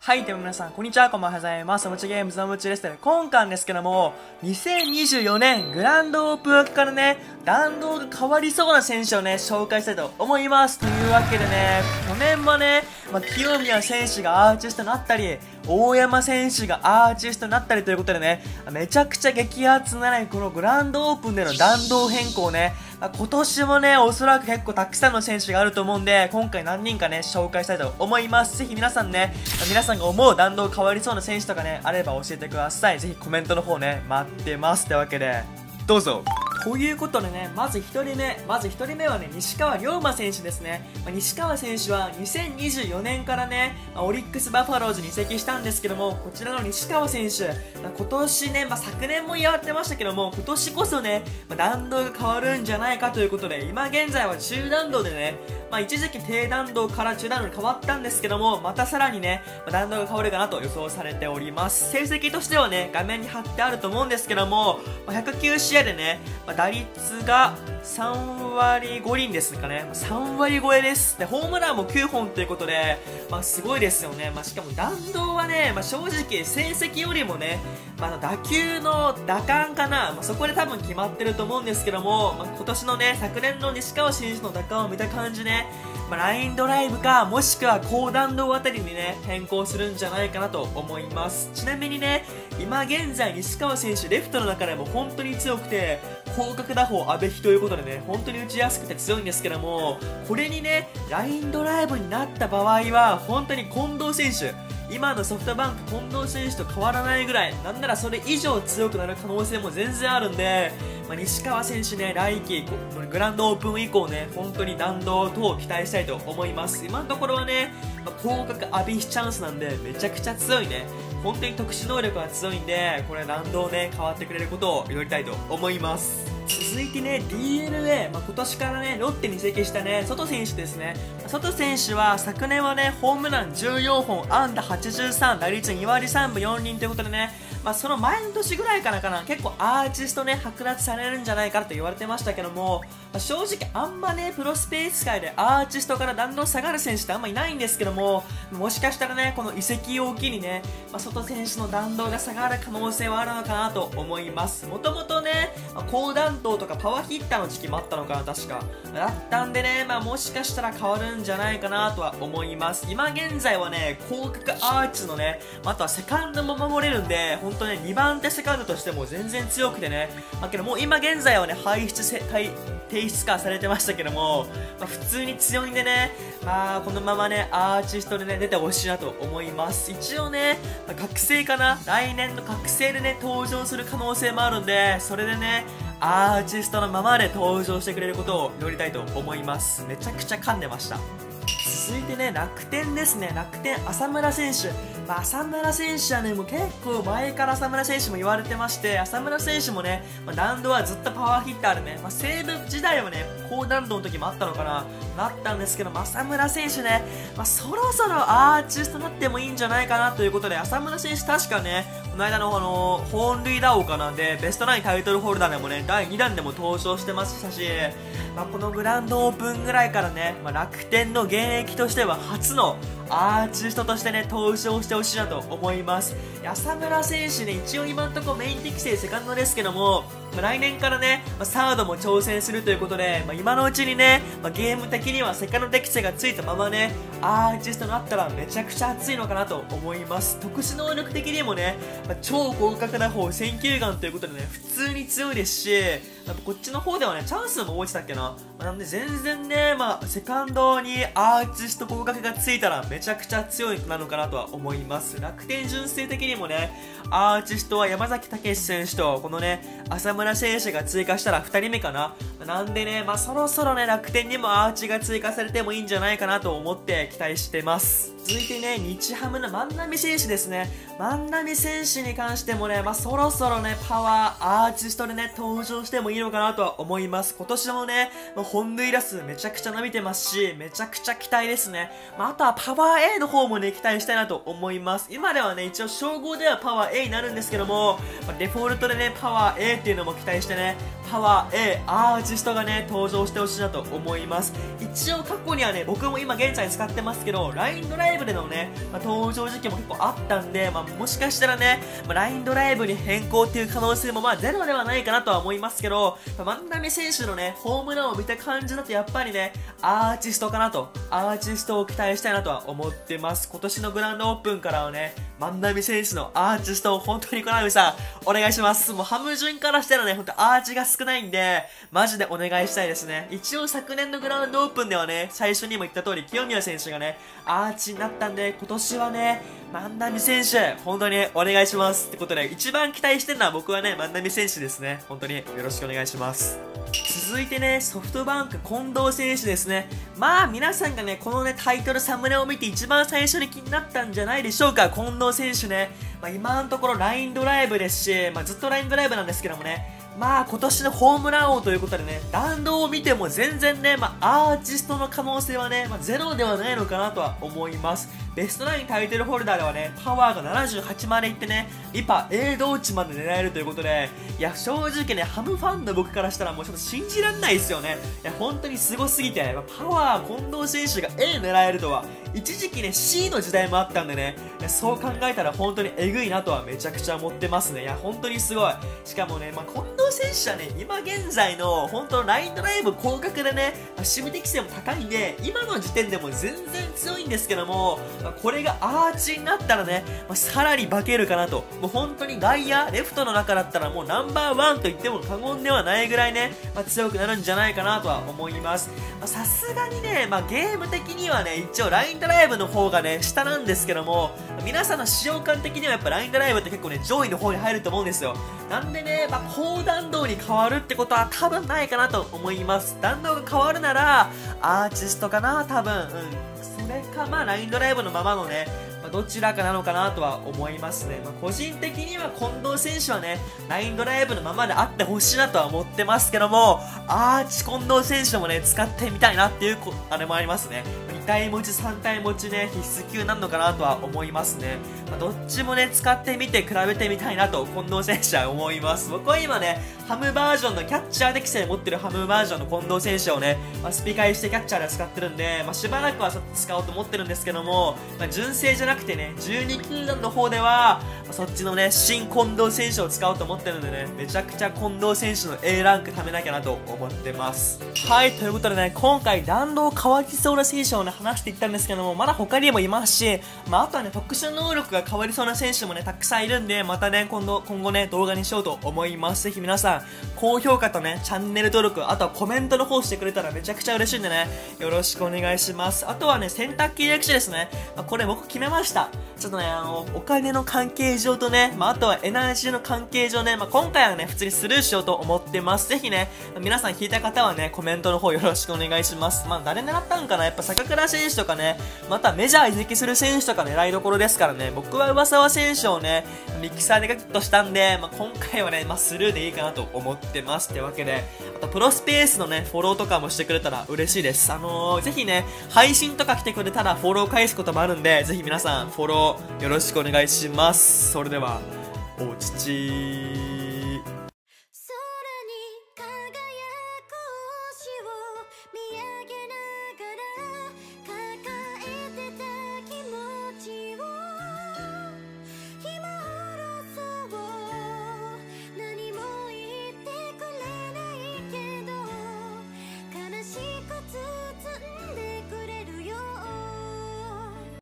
はい、では皆さん、こんにちは、こんばんは、ございます。おもちゲームズのむちです。今回ですけども、2024年グランドオープン明けからね、弾道が変わりそうな選手をね、紹介したいと思います。というわけでね、去年もね、清宮選手がアーティストになったり、大山選手がアーティストになったりということでね、めちゃくちゃ激アツなね、このグランドオープンでの弾道変更ね、今年もね、おそらく結構たくさんの選手があると思うんで、今回何人かね、紹介したいと思います。ぜひ皆さんね、皆さんが思う弾道変わりそうな選手とかね、あれば教えてください。ぜひコメントの方ね、待ってます。というわけで、どうぞ。ということでね、まず1人目はね、西川龍馬選手ですね。西川選手は2024年からね、オリックスバファローズに移籍したんですけども、こちらの西川選手、今年ね、昨年も言われてましたけども、今年こそね、弾道が変わるんじゃないかということで、今現在は中弾道でね、一時期低弾道から中弾道に変わったんですけども、またさらにね、弾道が変わるかなと予想されております。成績としてはね、画面に貼ってあると思うんですけども、109試合でね、打率が3割5厘ですかね。3割超えです。で、ホームランも9本ということで、すごいですよね。しかも弾道はね、正直成績よりもね、打球の打感かな、そこで多分決まってると思うんですけども、今年のね、昨年の西川選手の打感を見た感じね、ラインドライブか、もしくは高弾道あたりにね、変更するんじゃないかなと思います。ちなみにね、今現在西川選手、レフトの中でも本当に強くて、広角打法阿部比ということでね、本当に打ちやすくて強いんですけども、これにね、ラインドライブになった場合は、本当に近藤選手、今のソフトバンク近藤選手と変わらないぐらい、なんならそれ以上強くなる可能性も全然あるんで、西川選手ね、来季グランドオープン以降ね、本当に弾道等を期待したいと思います。今のところはね、広角阿部比チャンスなんで、めちゃくちゃ強いね。本当に特殊能力が強いんで、これ弾道ね、変わってくれることを祈りたいと思います。続いてね、DNA、今年からね、ロッテに移籍したね、ソト選手ですね。ソト選手は昨年はね、ホームラン14本、安打83、打率2割3分4厘ということでね、その前の年ぐらいからかな、結構アーティストね、剥奪されるんじゃないかと言われてましたけども、正直あんまね、プロスペース界でアーティストから弾道下がる選手ってあんまいないんですけども、もしかしたらね、この移籍を機にね、ソト選手の弾道が下がる可能性はあるのかなと思います。もともとね、高弾道とかパワーヒッターの時期もあったのかな、確か。だったんでね、もしかしたら変わるんじゃないかなとは思います。今現在はね、広角アーチのね、あとはセカンドも守れるんで、本当ね、2番手セカンドとしても全然強くてね、けどもう今現在はね、提出化されてましたけども、普通に強いんでね、このままね、アーティストでね、出てほしいなと思います。一応ね、覚醒かな、来年の覚醒でね、登場する可能性もあるんで、それでね、アーティストのままで登場してくれることを祈りたいと思います。めちゃくちゃ噛んでました。続いてね、楽天ですね。楽天、浅村選手。浅村選手はね、もう結構前から浅村選手も言われてまして、浅村選手もね、弾道はずっとパワーヒッターでね、西武時代はね、高弾道の時もあったのかな、あったんですけど、浅村選手ね、そろそろアーティストになってもいいんじゃないかなということで、浅村選手確かね、この間の本塁打王かなんで、ベストナインタイトルホルダーでもね、第2弾でも登場してましたし、このグランドオープンぐらいからね、楽天の現役としては初のアーティストとしてね、登場してほしいなと思います。浅村選手ね、一応今のところメイン適正セカンドですけども、来年からね、サードも挑戦するということで、今のうちにね、ゲーム的にはセカンド適正がついたままね、アーティストになったらめちゃくちゃ熱いのかなと思います。特殊能力的にもね、超広角な方、選球眼ということでね、普通に強いですし、こっちの方ではね、チャンスも落ちたっけな。なんで全然ね、セカンドにアーティスト広角がついたらめちゃくちゃ強いなのかなとは思います。楽天純正的にもね、アーティストは山崎武選手と、このね、浅村選手が追加したら2人目かな。なんでね、そろそろね、楽天にもアーチが追加されてもいいんじゃないかなと思って期待してます。続いてね、日ハムの万波選手ですね。万波選手に関してもね、そろそろね、パワー、アーティストでね、登場してもいいのかなとは思います。今年もね、本塁打数めちゃくちゃ伸びてますし、めちゃくちゃ期待ですね。あとはパワー A の方もね、期待したいなと思います。今ではね、一応称号ではパワー A になるんですけども、デフォルトでね、パワー A っていうのも期待してね、パワー A、アーティストがね、登場してほしいなと思います。一応過去にはね、僕も今現在使ってますけど、ラインドラライブでのね、登場時期も結構あったんで、もしかしたらね、LINE ドライブに変更っていう可能性もゼロではないかなとは思いますけど、万波選手のね、ホームランを見た感じだとやっぱりね、アーティストかなと、アーティストを期待したいなとは思ってます。今年のグランドオープンからはね、万波選手のアーティストを本当にコナミさん、お願いします。もうハム順からしたらね、ほんとアーチが少ないんで、マジでお願いしたいですね。一応昨年のグランドオープンではね、最初にも言った通り、清宮選手がね、アーチになったんで、今年はね、万波選手、本当にお願いします。ってことで、一番期待してるのは僕はね、万波選手ですね。本当によろしくお願いします。続いてね、ソフトバンク近藤選手ですね。皆さんがね、このね、タイトルサムネを見て一番最初に気になったんじゃないでしょうか。近藤選手ね、今のところ LINE ドライブですし、ずっと LINE ドライブなんですけどもね、今年のホームラン王ということでね、弾道を見ても全然ね、アーティストの可能性はね、ゼロではないのかなとは思います。ベストナインタイトルホルダーではね、パワーが78までいってね、リパ A 同値まで狙えるということで、いや、正直ね、ハムファンの僕からしたらもうちょっと信じらんないですよね。いや、本当にすごすぎて、パワー近藤選手が A 狙えるとは、一時期ね、C の時代もあったんでね、そう考えたら本当にエグいなとはめちゃくちゃ思ってますね。いや、本当にすごい。しかもね、近藤選手はね、今現在の本当のラインドライブ広角でね、守備適性も高いんで、今の時点でも全然強いんですけども、これがアーチになったらね、さらに化けるかなと。もう本当に外野、レフトの中だったらもうナンバーワンと言っても過言ではないぐらいね、強くなるんじゃないかなとは思います。さすがにね、ゲーム的にはね、一応ラインドライブの方がね、下なんですけども、皆さんの使用感的にはやっぱラインドライブって結構ね、上位の方に入ると思うんですよ。なんでね、高弾道に変わるってことは多分ないかなと思います。弾道が変わるなら、アーティストかな、多分。それか、ラインドライブのままのね、どちらかなのかなとは思いますね。個人的には近藤選手はね、ラインドライブのままであってほしいなとは思ってますけども、アーチ近藤選手もね、使ってみたいなっていうあれもありますね。2体持ち、3体持ちね、必須級なのかなとは思いますね。どっちもね、使ってみて比べてみたいなと近藤選手は思います。僕は今ね、ハムバージョンのキャッチャー適性持ってるハムバージョンの近藤選手をね、スピカイしてキャッチャーで使ってるんで、しばらくは使おうと思ってるんですけども、純正じゃなくてね、12球団の方では、そっちのね、新近藤選手を使おうと思ってるんでね、めちゃくちゃ近藤選手の A ランク貯めなきゃなと思ってます。はい、ということでね、今回弾道変わりそうな選手をね、話していったんですけども、まだ他にもいますし、あとはね、特殊能力が変わりそうな選手もね、たくさんいるんで、またね、今後ね、動画にしようと思います。ぜひ皆さん、高評価とね、チャンネル登録、あとはコメントの方してくれたらめちゃくちゃ嬉しいんでね、よろしくお願いします。あとはね、洗濯機歴史ですね。これ僕決めました。ちょっとね、お金の関係上とね、あとはエナジーの関係上ね、今回はね、普通にスルーしようと思ってます。ぜひね、皆さん引いた方はね、コメントの方よろしくお願いします。誰狙ったんかな、やっぱ坂倉選手とかね、またメジャー移籍する選手とか狙いどころですからね、僕は上沢選手をね、ミキサーでゲットしたんで、今回はね、スルーでいいかなと思ってます。ってわけで、あとプロスペースのね、フォローとかもしてくれたら嬉しいです。ぜひね、配信とか来てくれたらフォロー返すこともあるんで、ぜひ皆さんフォローよろしくお願いします。それでは、おちちー。